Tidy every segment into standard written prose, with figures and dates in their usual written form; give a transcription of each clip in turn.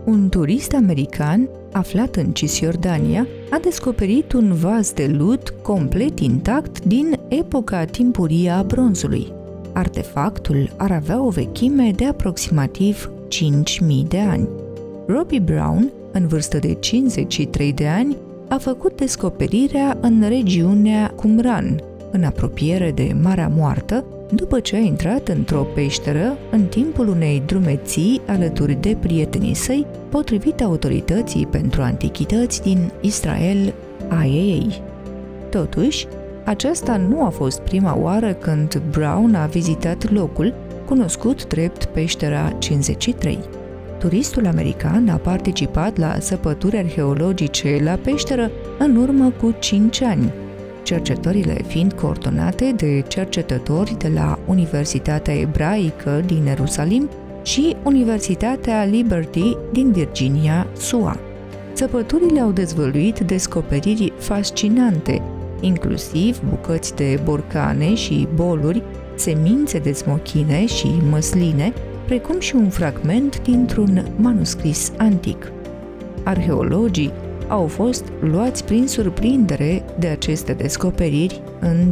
Un turist american aflat în Cisjordania a descoperit un vas de lut complet intact din epoca timpurie a bronzului. Artefactul ar avea o vechime de aproximativ 5.000 de ani. Robbie Brown, în vârstă de 53 de ani, a făcut descoperirea în regiunea Qumran, în apropiere de Marea Moartă, după ce a intrat într-o peșteră în timpul unei drumeții alături de prietenii săi, potrivit autorității pentru antichități din Israel, IAA. Totuși, aceasta nu a fost prima oară când Brown a vizitat locul, cunoscut drept Peștera 53. Turistul american a participat la săpături arheologice la peșteră în urmă cu 5 ani, cercetările fiind coordonate de cercetători de la Universitatea Ebraică din Ierusalim și Universitatea Liberty din Virginia, SUA. Săpăturile au dezvăluit descoperiri fascinante, inclusiv bucăți de borcane și boluri, semințe de smochine și măsline, precum și un fragment dintr-un manuscris antic. Arheologii au fost luați prin surprindere de aceste descoperiri în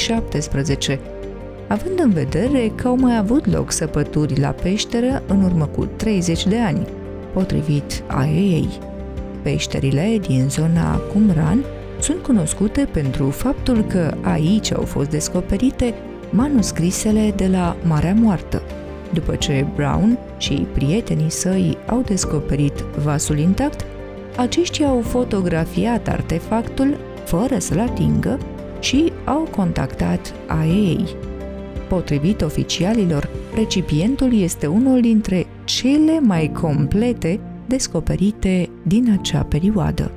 2017, având în vedere că au mai avut loc săpături la peșteră în urmă cu 30 de ani, potrivit IAA. Peșterile din zona Qumran sunt cunoscute pentru faptul că aici au fost descoperite manuscrisele de la Marea Moartă. După ce Brown și prietenii săi au descoperit vasul intact, aceștia au fotografiat artefactul fără să-l atingă și au contactat IAA. Potrivit oficialilor, recipientul este unul dintre cele mai complete descoperite din acea perioadă.